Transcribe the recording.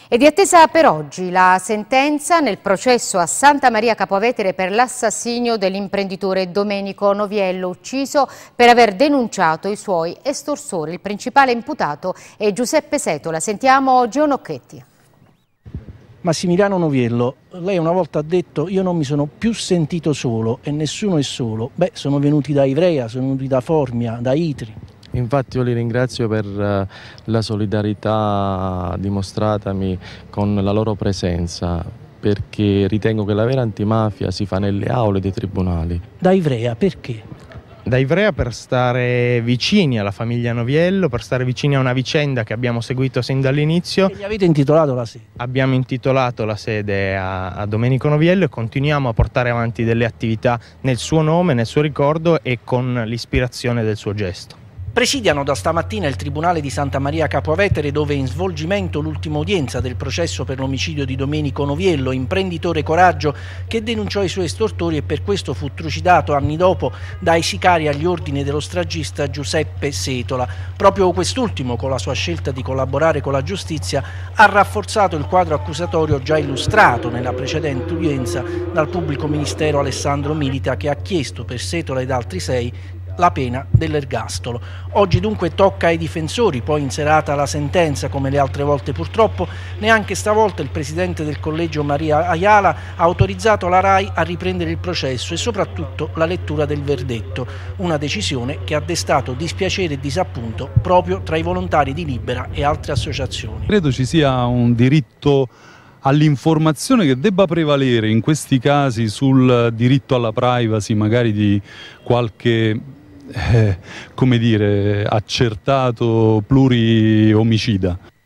È di attesa per oggi la sentenza nel processo a Santa Maria Capua Vetere per l'assassinio dell'imprenditore Domenico Noviello, ucciso per aver denunciato i suoi estorsori. Il principale imputato è Giuseppe Setola. Sentiamo Gio Nocchetti. Massimiliano Noviello, lei una volta ha detto: io non mi sono più sentito solo e nessuno è solo. Beh, sono venuti da Ivrea, sono venuti da Formia, da Itri. Infatti io li ringrazio per la solidarietà dimostratami con la loro presenza, perché ritengo che la vera antimafia si fa nelle aule dei tribunali. Da Ivrea perché? Da Ivrea per stare vicini alla famiglia Noviello, per stare vicini a una vicenda che abbiamo seguito sin dall'inizio. Gli avete intitolato la sede? Abbiamo intitolato la sede a Domenico Noviello e continuiamo a portare avanti delle attività nel suo nome, nel suo ricordo e con l'ispirazione del suo gesto. Presidiano da stamattina il Tribunale di Santa Maria Capua Vetere, dove è in svolgimento l'ultima udienza del processo per l'omicidio di Domenico Noviello, imprenditore coraggio che denunciò i suoi estortori e per questo fu trucidato anni dopo dai sicari agli ordini dello stragista Giuseppe Setola. Proprio quest'ultimo, con la sua scelta di collaborare con la giustizia, ha rafforzato il quadro accusatorio già illustrato nella precedente udienza dal pubblico ministero Alessandro Milita, che ha chiesto per Setola ed altri 6 la pena dell'ergastolo. Oggi dunque tocca ai difensori, poi in serata la sentenza come le altre volte purtroppo. Neanche stavolta il presidente del collegio Maria Ayala ha autorizzato la RAI a riprendere il processo e soprattutto la lettura del verdetto, una decisione che ha destato dispiacere e disappunto proprio tra i volontari di Libera e altre associazioni. Credo ci sia un diritto all'informazione che debba prevalere in questi casi sul diritto alla privacy magari di qualche come dire, accertato pluriomicida.